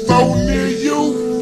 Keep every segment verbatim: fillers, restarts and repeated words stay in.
store near you?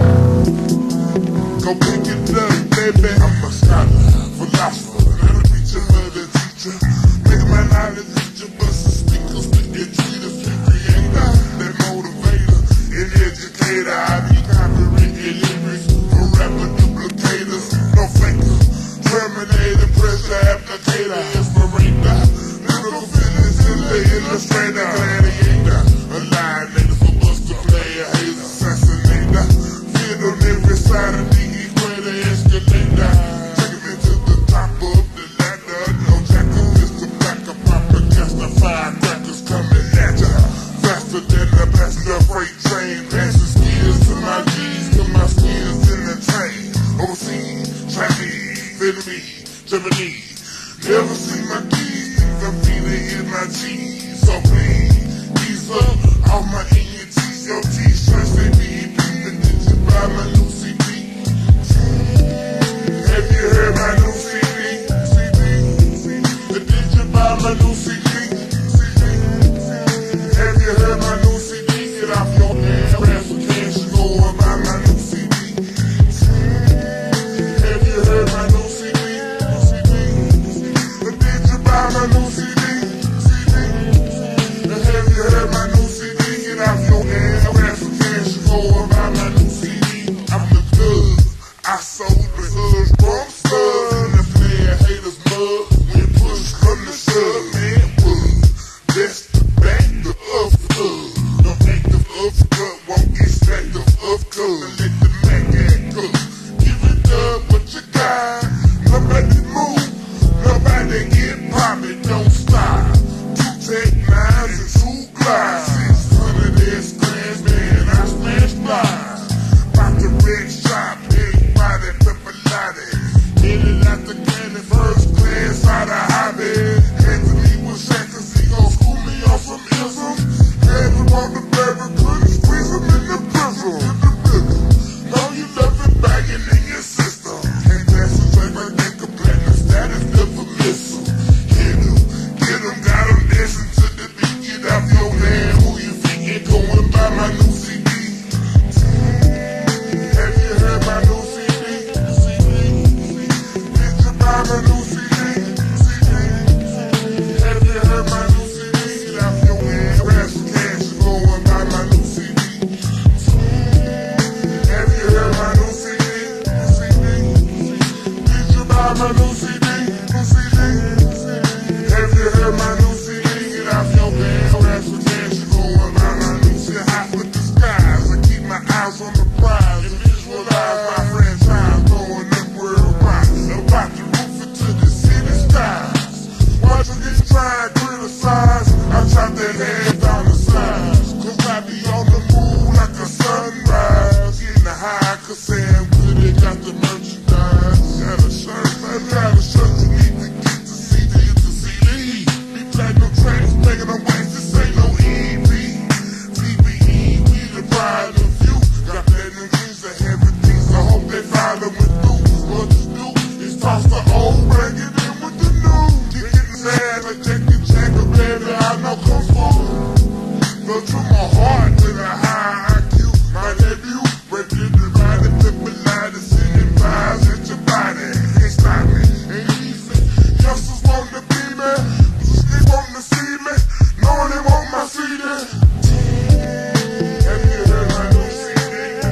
Go pick it up, baby. I'm a scholar, philosopher, not a preacher, but a teacher. Make my knowledge richer, but some speakers, stick tweeters, creator, that motivator, an educator. I be copywritten lyrics for rapper duplicators, no faker, terminator, pressure applicator, inspirator, lyrical feelings in the illustrator, gladiator, a line nigga for us to play, a haze assassinator, fit on every side of the equator, escalator, take it to the top of the ladder, no jacker, Mister Blacker, Papa, justify crackers coming at ya, faster than the passenger freight train, passing skills to my G's, to my skills in the train, overseas, Chinese, Vietnamese, Japanese, never see my keys, things I'm feeling in my cheese, so please, ease up, all my N T S, your t-shirts, they be beating, did you buy my new C D? Have you heard my new C D? C D? Did you buy my new C D? C D? Have you heard my new C D? Get off your ass, grab some cash and go and buy my new C D. Have you heard my new C D? C D? Did you buy my new C D? C D? Have you heard my new C D? Get off your ass, grab some cash and go and buy my new C D. I'm the thug, I sold the slugs from slugs, and the player haters mug, when push come to shove, man, wood, that's the back the up thug, the active of gut, won't get stacked of up good, let the Mac act up, give it up what you got, nobody move, nobody get poppin', don't stop, two tech nines and two glides, six hundred S-class, man, I smash flies, pop the red shop, everybody pepper-lottie, hit it out the cannon, first class out of hobby, Anthony was shot cause he gon' school me on some isms, had him on the baby, couldn't squeeze him in the prism, in the rhythm, know you love it bagging in your system, can't pass a track like that, a platinum status, never miss him, hit him, get him, got him dancing to the beat, get off your man, who you think ain't going by my new C D? Have you heard my new C D? C D? Did you buy my new C D? C D? Have you heard my new C D? Get off your man, grab some cash and go and buy my new C D. Have you heard my new C D? C D? Did you buy my new C D? C D? Have you heard my new C D? Get off your man, grab some cash and go and buy my new C D. Hot with the skies, I keep my eyes on the prize and visualize my franchise going up worldwide. About to roof it to the city skies. Watch them get tried, criticize. I chop that head down the sides. Cause I be on the move like a sunrise. Getting the high, cause Sam Goody got the merchandise. Got a shirt, I got a shirt you need to get to see to get to C D. Be platinum tracks, making them waste, this ain't no E P. P P E, we the pride of you. Got platinum dreams of heavy things, I hope they follow me through. What to do is toss the old, bring it in with the new. Get getting sad like Jackie Jagger, baby, I know Kung Fu. Go to my heart with a high I Q. My debut, break it divided, flip a line, sending vibes at your body. Can't stop me, ain't easy. Youngsters want to be me, they want to see me, knowing they want my C D. Have you heard my new C D?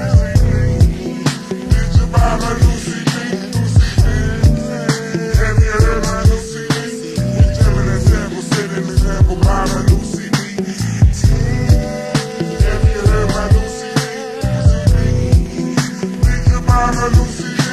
Did you buy my new C D? Have you heard my new C D? You jamming that sample, set an example, buy my new C D. Have you heard my new C D? Did you buy my new C D?